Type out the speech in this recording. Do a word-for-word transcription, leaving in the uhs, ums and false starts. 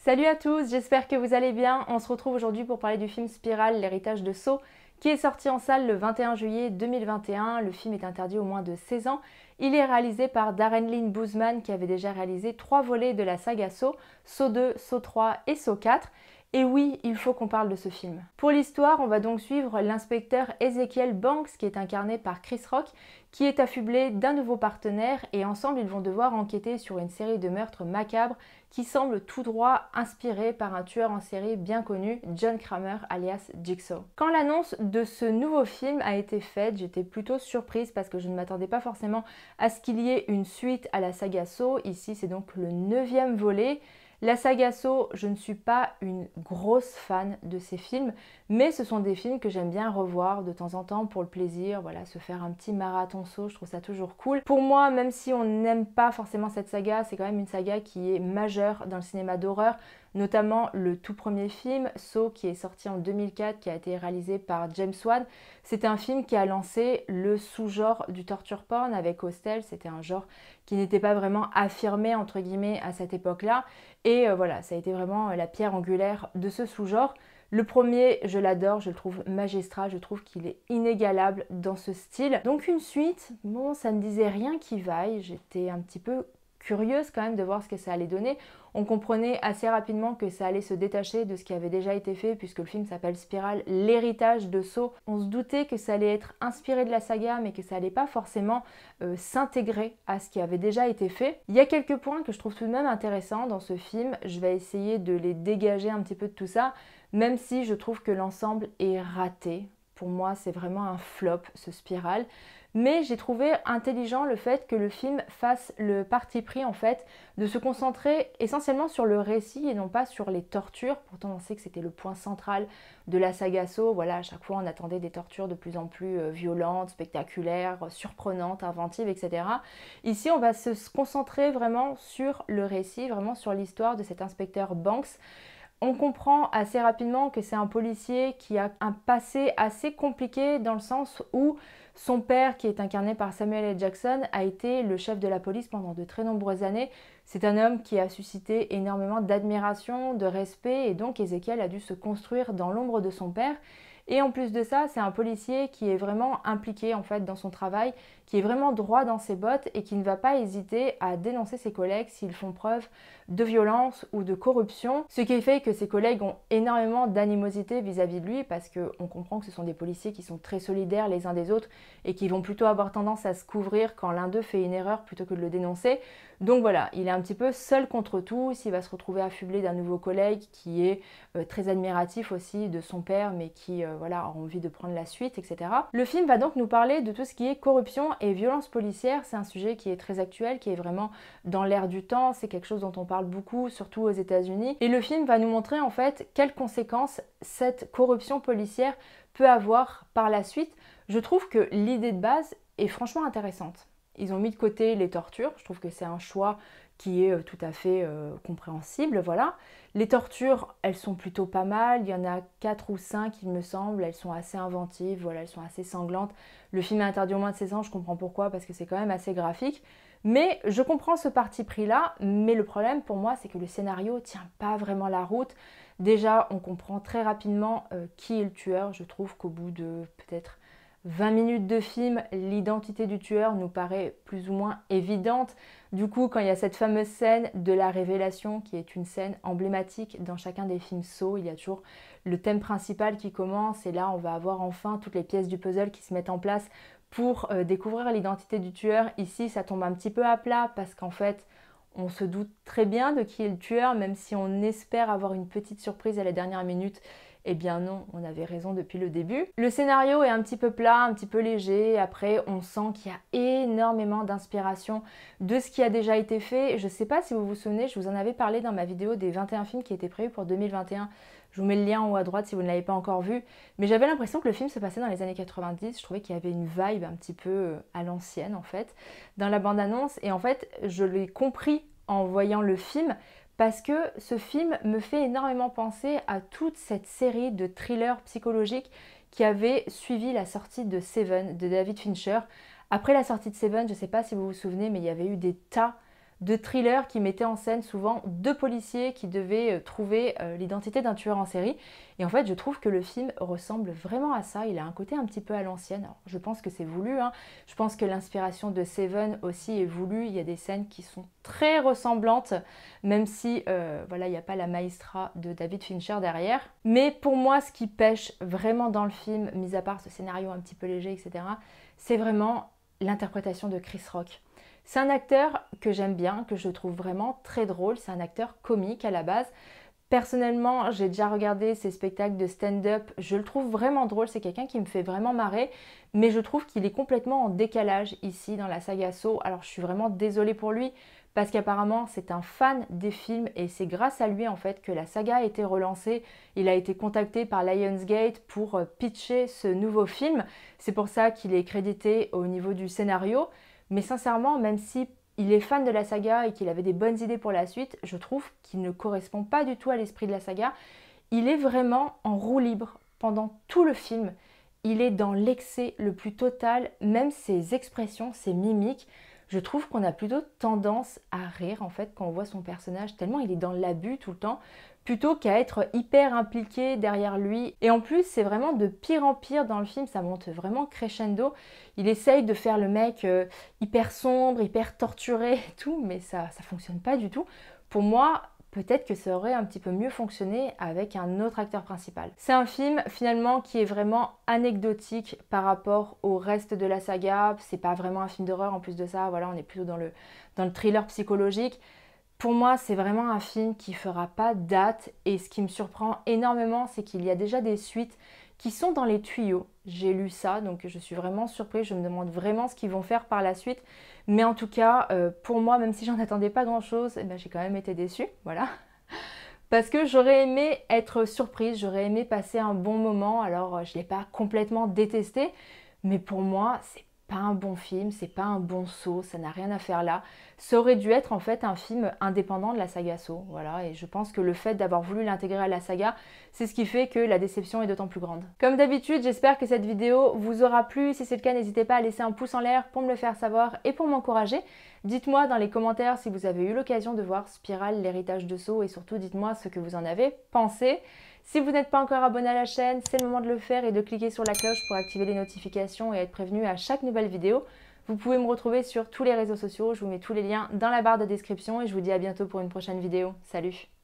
Salut à tous, j'espère que vous allez bien. On se retrouve aujourd'hui pour parler du film Spiral, l'héritage de Saw, qui est sorti en salle le vingt et un juillet deux mille vingt et un. Le film est interdit aux moins de seize ans. Il est réalisé par Darren Lynn Bousman, qui avait déjà réalisé trois volets de la saga Saw, Saw deux, Saw trois et Saw quatre. Et oui, il faut qu'on parle de ce film. Pour l'histoire, on va donc suivre l'inspecteur Ezekiel Banks, qui est incarné par Chris Rock, qui est affublé d'un nouveau partenaire et ensemble ils vont devoir enquêter sur une série de meurtres macabres qui semblent tout droit inspirés par un tueur en série bien connu, John Kramer alias Jigsaw. Quand l'annonce de ce nouveau film a été faite, j'étais plutôt surprise parce que je ne m'attendais pas forcément à ce qu'il y ait une suite à la saga Saw. Ici c'est donc le neuvième volet. La saga Saw, je ne suis pas une grosse fan de ces films, mais ce sont des films que j'aime bien revoir de temps en temps pour le plaisir, voilà, se faire un petit marathon Saw, je trouve ça toujours cool. Pour moi, même si on n'aime pas forcément cette saga, c'est quand même une saga qui est majeure dans le cinéma d'horreur, notamment le tout premier film, Saw, qui est sorti en deux mille quatre, qui a été réalisé par James Wan. C'est un film qui a lancé le sous-genre du torture porn avec Hostel, c'était un genre qui n'était pas vraiment affirmé entre guillemets à cette époque-là. Et euh, voilà, ça a été vraiment la pierre angulaire de ce sous-genre. Le premier, je l'adore, je le trouve magistral, je trouve qu'il est inégalable dans ce style. Donc une suite, bon, ça ne disait rien qui vaille, j'étais un petit peu curieuse quand même de voir ce que ça allait donner. On comprenait assez rapidement que ça allait se détacher de ce qui avait déjà été fait puisque le film s'appelle Spiral, l'héritage de Saw. On se doutait que ça allait être inspiré de la saga mais que ça allait pas forcément euh, s'intégrer à ce qui avait déjà été fait. Il y a quelques points que je trouve tout de même intéressants dans ce film. Je vais essayer de les dégager un petit peu de tout ça, même si je trouve que l'ensemble est raté. Pour moi, c'est vraiment un flop, ce Spiral. Mais j'ai trouvé intelligent le fait que le film fasse le parti pris en fait de se concentrer essentiellement sur le récit et non pas sur les tortures. Pourtant on sait que c'était le point central de la saga Saw. Voilà, à chaque fois on attendait des tortures de plus en plus violentes, spectaculaires, surprenantes, inventives, et cetera. Ici on va se concentrer vraiment sur le récit, vraiment sur l'histoire de cet inspecteur Banks. On comprend assez rapidement que c'est un policier qui a un passé assez compliqué dans le sens où son père, qui est incarné par Samuel L. Jackson, a été le chef de la police pendant de très nombreuses années. C'est un homme qui a suscité énormément d'admiration, de respect, et donc Ezekiel a dû se construire dans l'ombre de son père. Et en plus de ça, c'est un policier qui est vraiment impliqué en fait dans son travail, qui est vraiment droit dans ses bottes et qui ne va pas hésiter à dénoncer ses collègues s'ils font preuve de violence ou de corruption. Ce qui fait que ses collègues ont énormément d'animosité vis-à-vis de lui parce qu'on comprend que ce sont des policiers qui sont très solidaires les uns des autres et qui vont plutôt avoir tendance à se couvrir quand l'un d'eux fait une erreur plutôt que de le dénoncer. Donc voilà, il est un petit peu seul contre tous, il va se retrouver affublé d'un nouveau collègue qui est euh, très admiratif aussi de son père mais qui euh, voilà, a envie de prendre la suite, et cetera. Le film va donc nous parler de tout ce qui est corruption et violence policière. C'est un sujet qui est très actuel, qui est vraiment dans l'air du temps, c'est quelque chose dont on parle beaucoup, surtout aux États-Unis. Et le film va nous montrer en fait quelles conséquences cette corruption policière peut avoir par la suite. Je trouve que l'idée de base est franchement intéressante. Ils ont mis de côté les tortures, je trouve que c'est un choix qui est tout à fait euh, compréhensible, voilà. Les tortures, elles sont plutôt pas mal, il y en a quatre ou cinq il me semble, elles sont assez inventives, voilà, elles sont assez sanglantes. Le film est interdit au moins de seize ans, je comprends pourquoi, parce que c'est quand même assez graphique. Mais je comprends ce parti pris-là, mais le problème pour moi, c'est que le scénario tient pas vraiment la route. Déjà, on comprend très rapidement euh, qui est le tueur, je trouve qu'au bout de peut-être vingt minutes de film, l'identité du tueur nous paraît plus ou moins évidente. Du coup, quand il y a cette fameuse scène de la révélation, qui est une scène emblématique dans chacun des films Saw, il y a toujours le thème principal qui commence et là on va avoir enfin toutes les pièces du puzzle qui se mettent en place pour euh, découvrir l'identité du tueur. Ici, ça tombe un petit peu à plat parce qu'en fait, on se doute très bien de qui est le tueur, même si on espère avoir une petite surprise à la dernière minute. Eh bien non, on avait raison depuis le début. Le scénario est un petit peu plat, un petit peu léger. Après, on sent qu'il y a énormément d'inspiration de ce qui a déjà été fait. Je ne sais pas si vous vous souvenez, je vous en avais parlé dans ma vidéo des vingt et un films qui étaient prévus pour deux mille vingt et un. Je vous mets le lien en haut à droite si vous ne l'avez pas encore vu. Mais j'avais l'impression que le film se passait dans les années quatre-vingt-dix. Je trouvais qu'il y avait une vibe un petit peu à l'ancienne en fait, dans la bande-annonce. Et en fait, je l'ai compris en voyant le film, parce que ce film me fait énormément penser à toute cette série de thrillers psychologiques qui avait suivi la sortie de Seven de David Fincher. Après la sortie de Seven, je ne sais pas si vous vous souvenez, mais il y avait eu des tas de thriller qui mettait en scène souvent deux policiers qui devaient trouver euh, l'identité d'un tueur en série. Et en fait, je trouve que le film ressemble vraiment à ça. Il a un côté un petit peu à l'ancienne. Alors, je pense que c'est voulu, hein. Je pense que l'inspiration de Seven aussi est voulue. Il y a des scènes qui sont très ressemblantes, même si euh, voilà, il n'y a pas la maestra de David Fincher derrière. Mais pour moi, ce qui pêche vraiment dans le film, mis à part ce scénario un petit peu léger, et cetera, c'est vraiment l'interprétation de Chris Rock. C'est un acteur que j'aime bien, que je trouve vraiment très drôle. C'est un acteur comique à la base. Personnellement, j'ai déjà regardé ses spectacles de stand-up, je le trouve vraiment drôle, c'est quelqu'un qui me fait vraiment marrer, mais je trouve qu'il est complètement en décalage ici dans la saga Saw. Alors je suis vraiment désolée pour lui, parce qu'apparemment c'est un fan des films et c'est grâce à lui en fait que la saga a été relancée. Il a été contacté par Lionsgate pour pitcher ce nouveau film, c'est pour ça qu'il est crédité au niveau du scénario, mais sincèrement, même si il est fan de la saga et qu'il avait des bonnes idées pour la suite, je trouve qu'il ne correspond pas du tout à l'esprit de la saga. Il est vraiment en roue libre pendant tout le film. Il est dans l'excès le plus total, même ses expressions, ses mimiques. Je trouve qu'on a plutôt tendance à rire en fait quand on voit son personnage, tellement il est dans l'abus tout le temps, plutôt qu'à être hyper impliqué derrière lui. Et en plus, c'est vraiment de pire en pire dans le film, ça monte vraiment crescendo. Il essaye de faire le mec euh, hyper sombre, hyper torturé et tout, mais ça ça fonctionne pas du tout. Pour moi, peut-être que ça aurait un petit peu mieux fonctionné avec un autre acteur principal. C'est un film finalement qui est vraiment anecdotique par rapport au reste de la saga. C'est pas vraiment un film d'horreur en plus de ça, voilà, on est plutôt dans le, dans le thriller psychologique. Pour moi, c'est vraiment un film qui fera pas date et ce qui me surprend énormément, c'est qu'il y a déjà des suites qui sont dans les tuyaux. J'ai lu ça, donc je suis vraiment surprise, je me demande vraiment ce qu'ils vont faire par la suite. Mais en tout cas, euh, pour moi, même si j'en attendais pas grand-chose, eh ben, j'ai quand même été déçue, voilà. Parce que j'aurais aimé être surprise, j'aurais aimé passer un bon moment. Alors, je ne l'ai pas complètement détesté, mais pour moi, c'est pas un bon film, c'est pas un bon Saw, ça n'a rien à faire là. Ça aurait dû être en fait un film indépendant de la saga Saw, voilà, et je pense que le fait d'avoir voulu l'intégrer à la saga, c'est ce qui fait que la déception est d'autant plus grande. Comme d'habitude, j'espère que cette vidéo vous aura plu. Si c'est le cas, n'hésitez pas à laisser un pouce en l'air pour me le faire savoir et pour m'encourager. Dites-moi dans les commentaires si vous avez eu l'occasion de voir Spiral, l'héritage de Saw, et surtout dites-moi ce que vous en avez pensé. Si vous n'êtes pas encore abonné à la chaîne, c'est le moment de le faire et de cliquer sur la cloche pour activer les notifications et être prévenu à chaque nouvelle vidéo. Vous pouvez me retrouver sur tous les réseaux sociaux, je vous mets tous les liens dans la barre de description et je vous dis à bientôt pour une prochaine vidéo. Salut!